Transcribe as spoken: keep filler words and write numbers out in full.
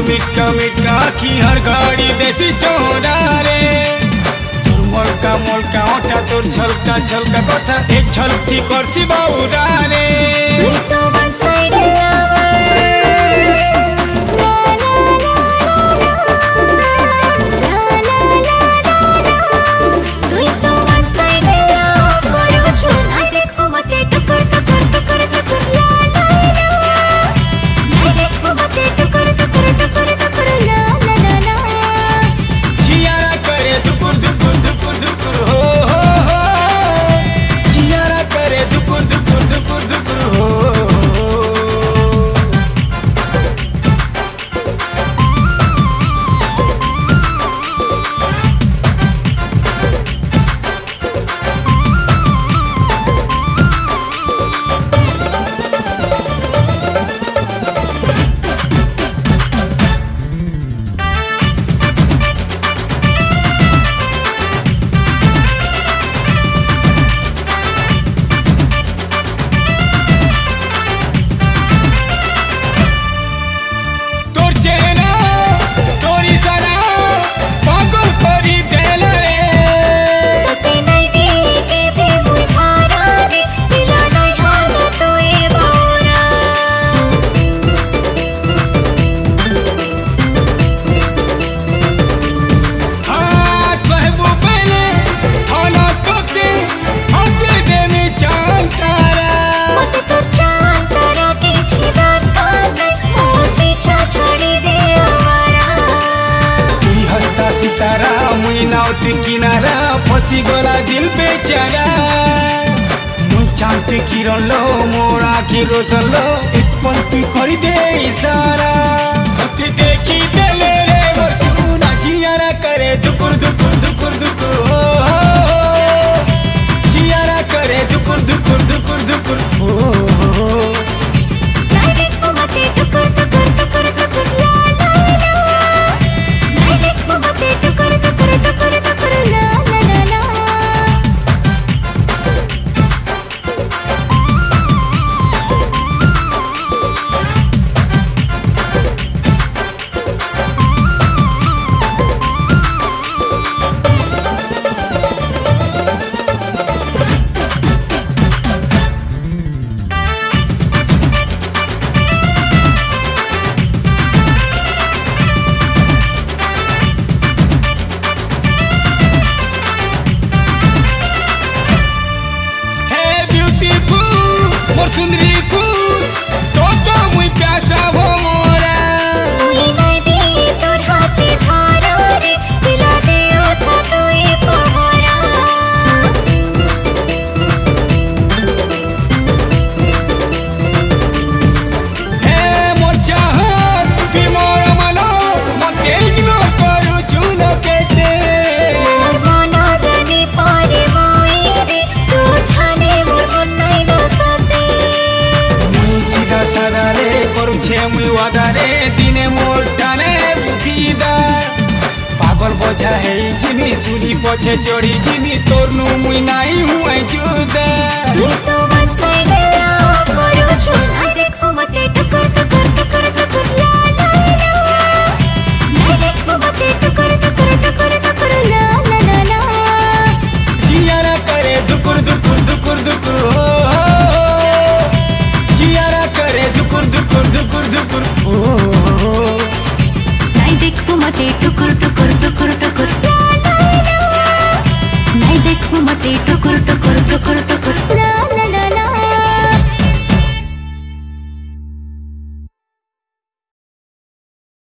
मिटका मिटका की हर घड़ी देसी चौरा रे তোর মলকা মলকা ওটা তোর ঝলকা ঝলকা কথা এক ঝলকি করছি বাউরা রে তুই তো ওয়ান সাইডেড লাভার किनारा फसी गला दिल बेचारा मुई चाहते किरण लो मोर आखि रोशन लो एक पल तू कर दे इशारा तुते देखी देले रे मोर सुना जियारा करे दुकुर दुकुर दुकुर दुकुर हो जियारा करे दुकुर दुकुर दुकुर दुकुर हो सुंदरी फूल तो तो मुई प्यासा हो मोरा मुई नहीं दी तोर हाथे धारा रे पिला दे ओ था तो ये पहरा हे मोर चाहत तू मोर मनो मते इग्नोर करू चुनो केते मोर मनो रनी पारे मोई रे तू ठाने मोर मन नहीं न सते सादारे करुछे मुई वादारे दिने मोर टाने बुकिदा पागल बोझा है जिमी सुनी पछे चढ़ी जिमी तोरनु मुई नाई हुए जुदा तू तो वन साइडेड लव करू छु ना देखो मते टकर टकर टकर टकर ला ला ला ना देखो मते टकर टकर टकर टकर ला ला ला ला जियारा करे दुकुर दुकुर दुकुर दुकुर हो जियारा करे दुकुर दुकुर दुकुर दुकुर हो नहीं देखो मते टुकुर टुकुर टुकुर टुकुर ला ला ला नहीं देखो मते टुकुर टुकुर टुकुर टुकुर